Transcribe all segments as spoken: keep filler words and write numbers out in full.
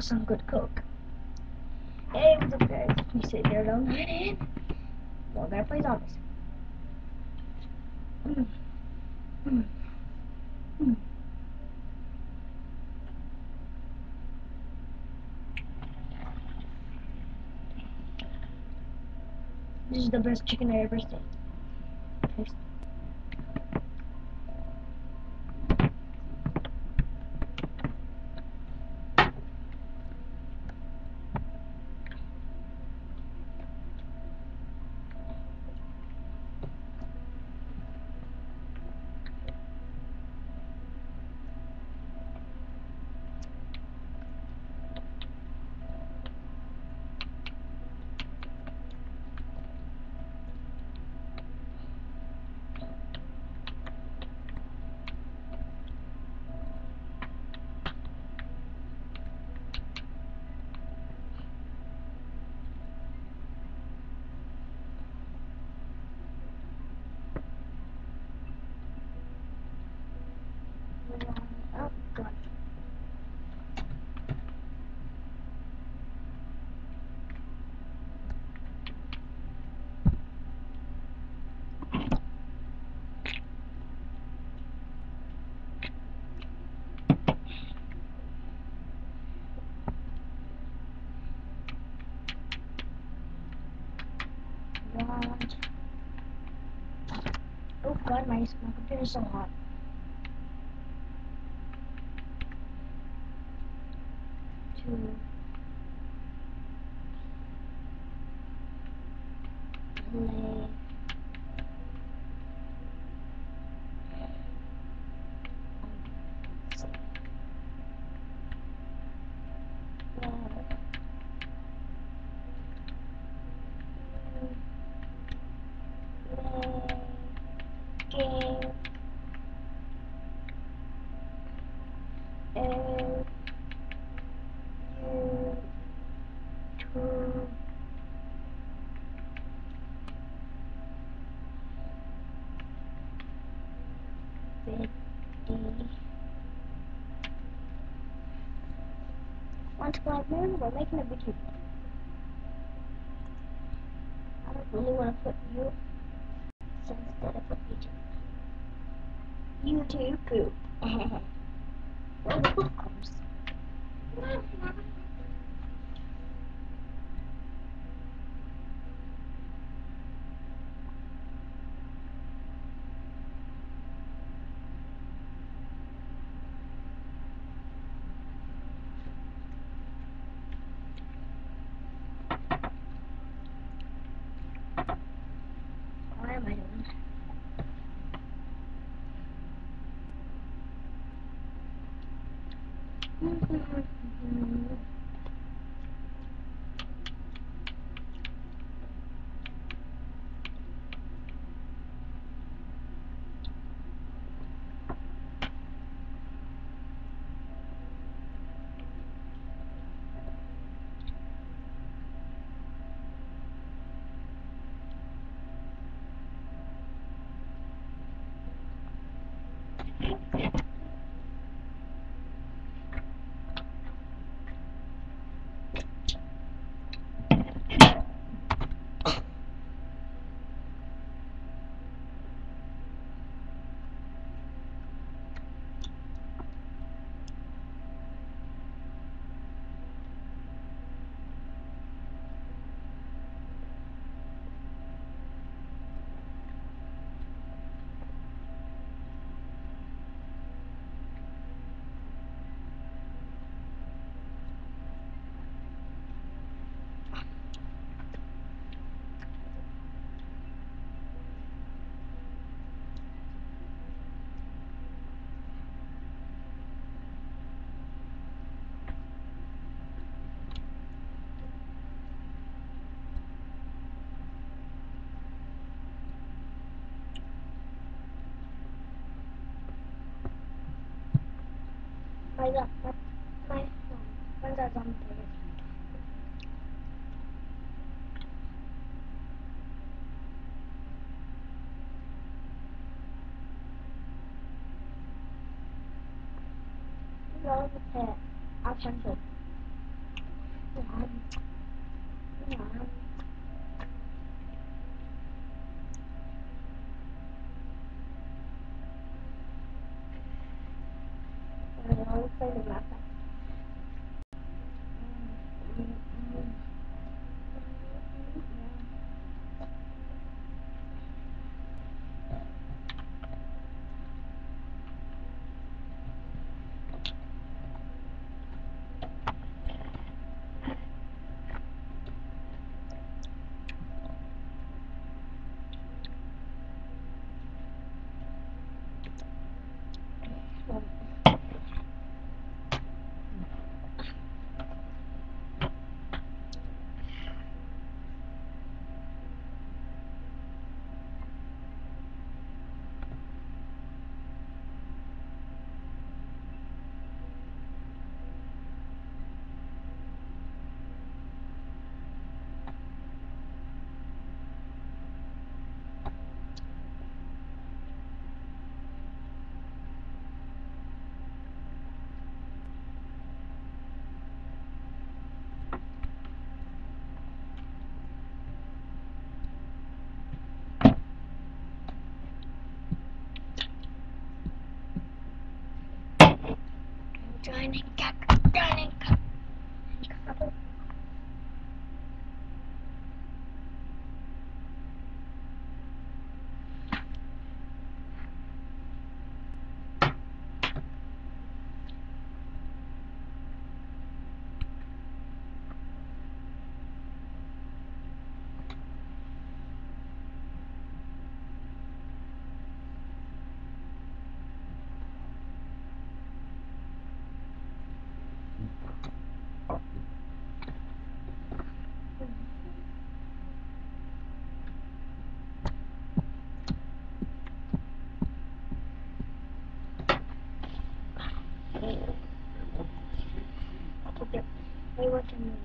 some good coke. Hey, what's up guys? We sit there alone and we're gonna play zombies. Mm. Mm. Mm. This is the best chicken I ever seen. Taste. Oh god. What? Oh god, my, my computer is so hot. To play. Game. L U two fifty. Once Black Moon, we're making a video. I don't really want to put you instead of put YouTube. YouTube poop. Where the poop comes. What am I doing? My god, my, my, when's that zombie player? Roll the pit. I'll turn it. dining cat, dining cat. Hey, what can you?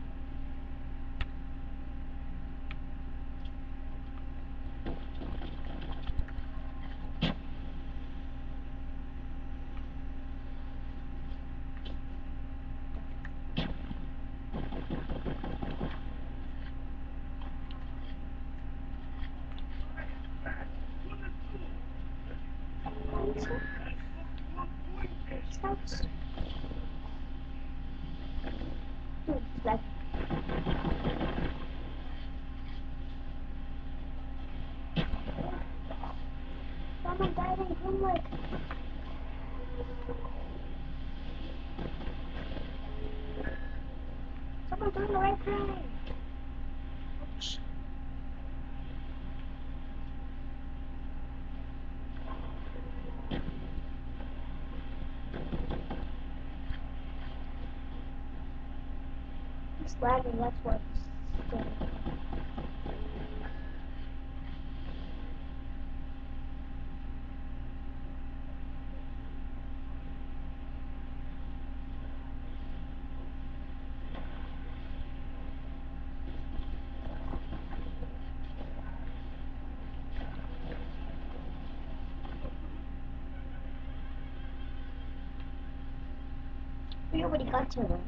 Like, someone died in homework. Someone doing the right thing. Ouch. It's lagging, that's what's going on. We already got to them.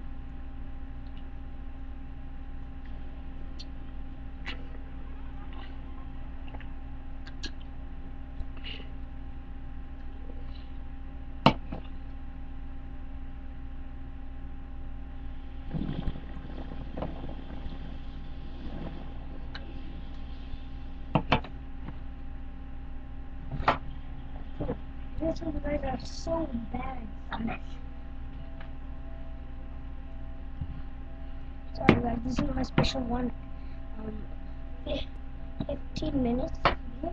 These guys are so bad on this. Sorry guys, this is my special one. Um, fifteen minutes. Yeah.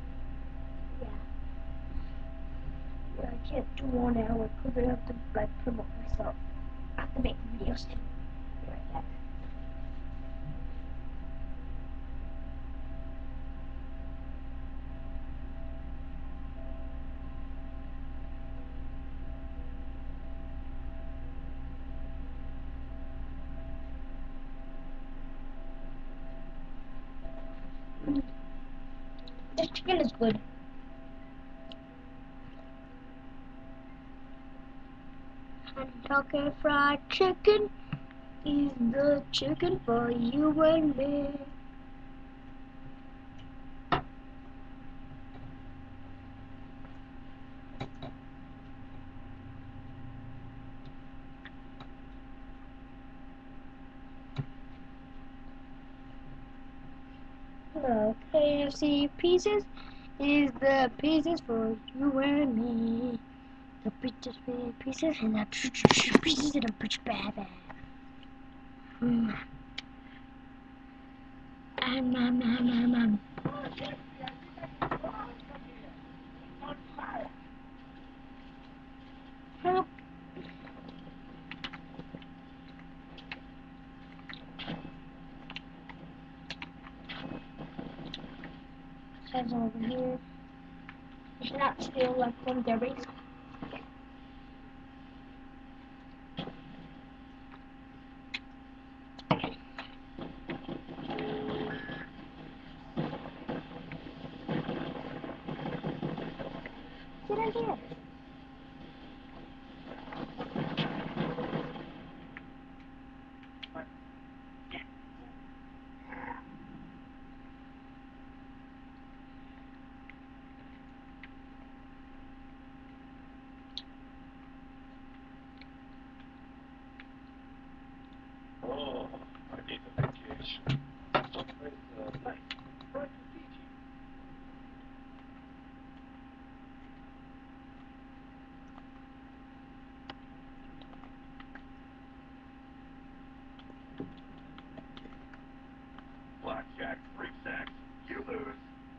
Yeah, I can't do one hour because I have to like promote myself. I have to make videos too. Be right back. This chicken is good. Kentucky Fried Chicken is the chicken for you and me. The K F C pieces is the pieces for you and me. The pieces for pieces and the pieces and the pieces bad. Mm. Um, um, um, um, um. Help. Says over here. It's not still like one of their race. Get in here. Blackjack, three sacks, you lose.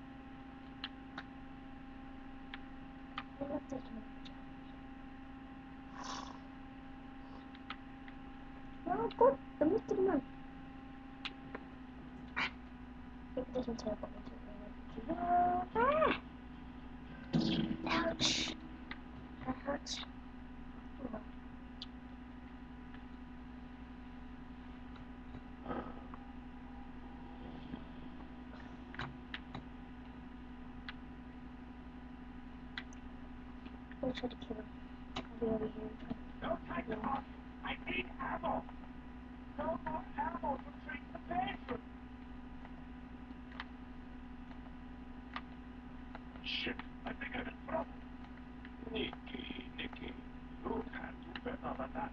No, good. The most of the month. It doesn't teleport into it. Ah! Ouch. That hurts. Oh. I'll try to kill him. I'll be over here. No time to talk. I need ammo. No more ammo to treat the patient. Shit, I think I'm in trouble. Nicky, Nicky, you can't do better than that.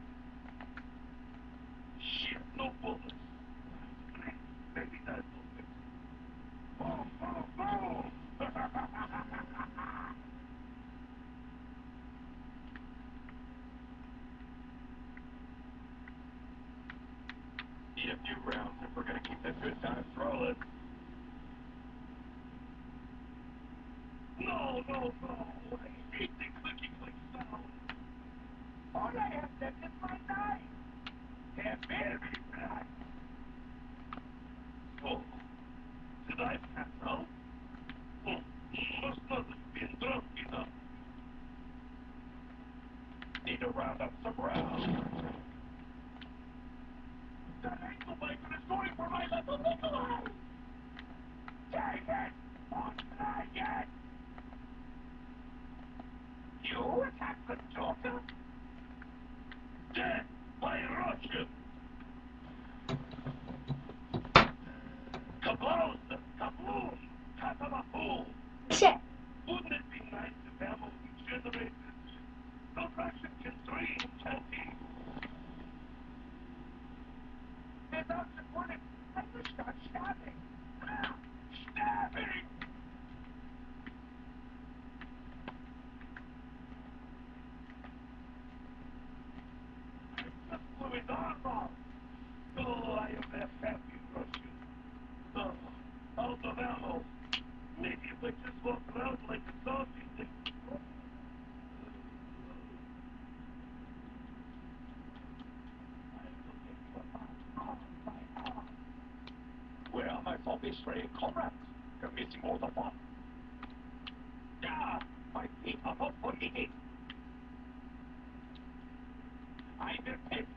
Shit, no bullets. Maybe that's okay. Boom, boom, boom! Need a few rounds if we're gonna keep that good times rolling. No, no, no. I hate the clicky click sound. All I have left is my knife. They're very black. Oh, did I pass out? Oh, must not have been drunk enough. Need to round up some rounds. That ankle biker is going for my little Nikolai! Take it! Won't try yet! You attack the Joker? Dead by Russian! Kaboom! Kaboom! Katamaboom! Shit. Wouldn't it be nice if ammo regenerated? No Russian can dream, can he? They're not supported. I will start stabbing. Ah! Stabbing! I just blew his arm off. Oh, I am that happy Russian. Oh, out of ammo. Maybe if I just walk around like a zombie thing. Where are my zombie stray comrades? You're missing all the fun. Yeah, my feet are not for eating. I will take